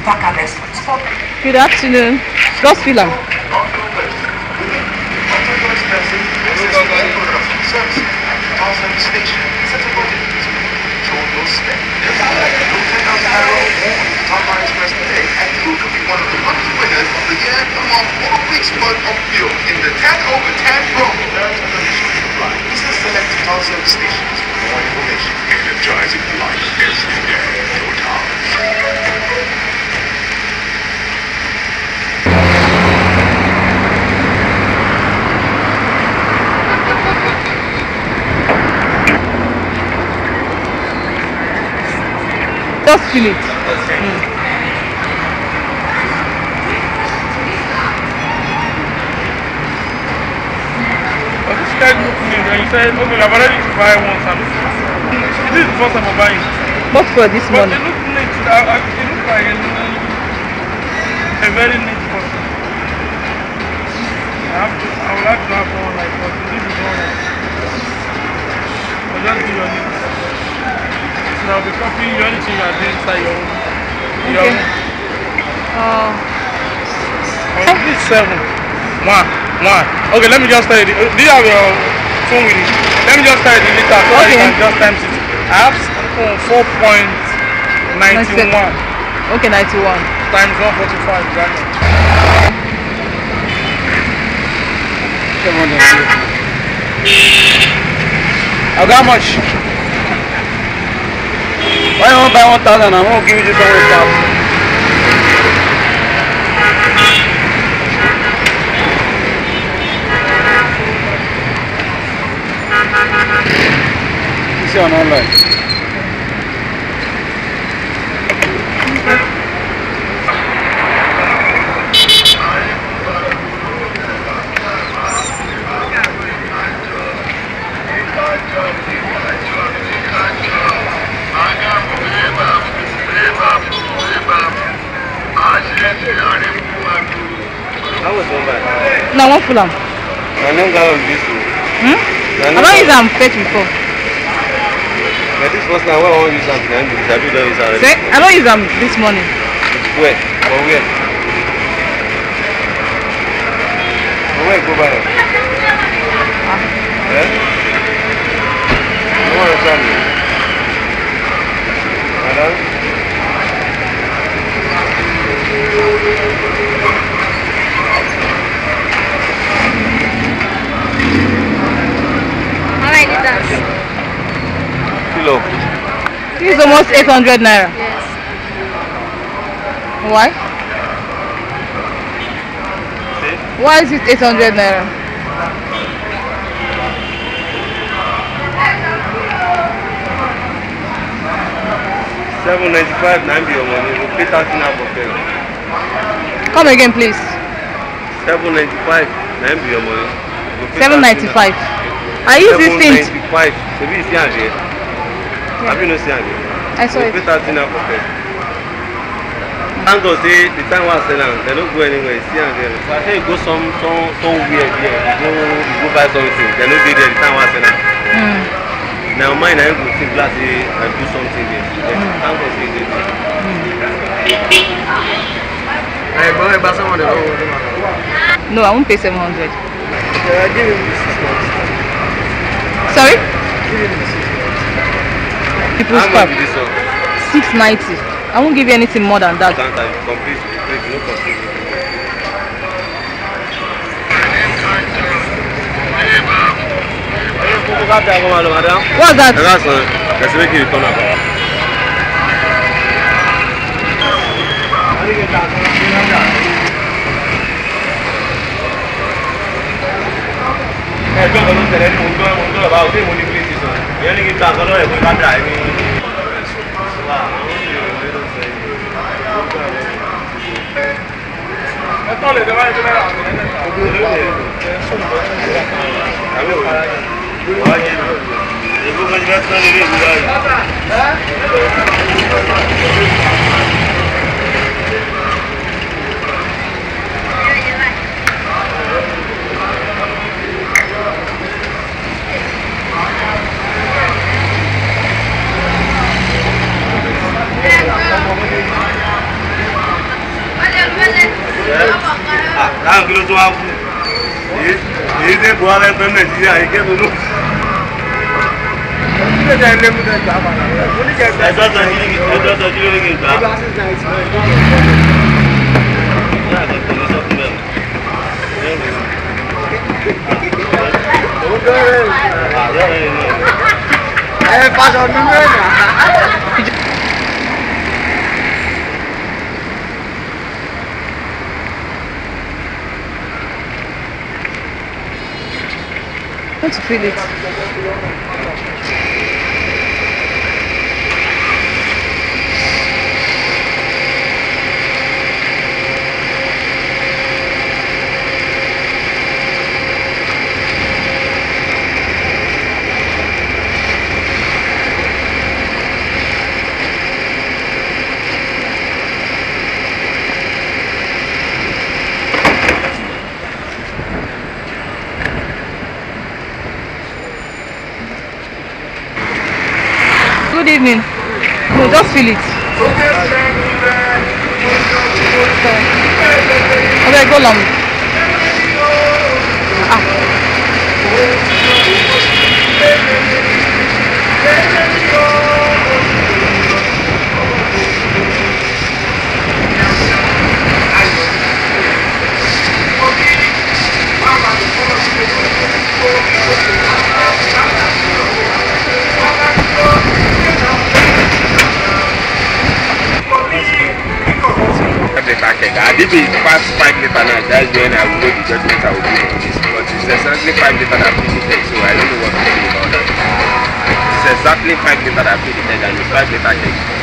Good afternoon. Just fill them. Energizing life every day. Total. Just fill it. But this guy looked me and he said, okay, I've already to buy one. This is the first time I'm buying. Not for this But morning. they look neat. They look like a very neat person. I would like to have one like that. This is one like but just do your needs. So I'll be copying you anything you are doing inside your own. Okay. Please 7. One. Okay, let me just tell you. Do you have your phone with you? Let me just tell you the liter so that you can just times it. I have 4.91. Okay, 91. Times 145, exactly. How much? Why don't buy 1,000? I won't give you this one without. You see on online. How was one bag? No, I won't full them. I don't got this one. I don't use them fetch before. But this first time I won't use them. I don't use them. Say, I don't use them this morning. Where? For where? For where go buy them? Yeah? You want to tell me? Madam? How many liters? Kilo. This is almost 800 naira. Yes. Why? See? Why is it 800 naira? $7.95 9 be your money. You pay 13 half of it. Come again, please. $7.95 9 be your money. 7.95. I use this thing. $7.95. Maybe you see it here. Have you not seen it? I saw it. You pay 13 half of it. Thank God, say the time was selling, they don't go anywhere. See and there. So I say you go somewhere here. You go buy something. They don't be there. The time was selling. Now mine I go see glass and do something there. Thank God, say it. Hey, boy, buy someone. No, I won't pay 700. Give him the 6 months. Sorry? Give him the 6 months. People's How Park. much is this one? 690. I won't give you anything more than that. Complete, no complete. What's that? That's one. Let's make it return about. Láwọn kí ló tún wá kú? Èyí tẹ́ Buhari ẹgbẹ́ Nàìjíríà yìí kẹ́ tó ló. Ẹjọ́ sọ kí ló ní kí n gbà. Pásọ̀ nínú ẹ̀ náà. I want to feel it. Good evening. No, just feel it. Okay, go long. I did it past 5 later now, that's when I will know the judgment I will do on this. But it's exactly 5 later that I paid the tech, so I don't know what to do about that. It's exactly 5 later that I paid the tech, and it's 5 later I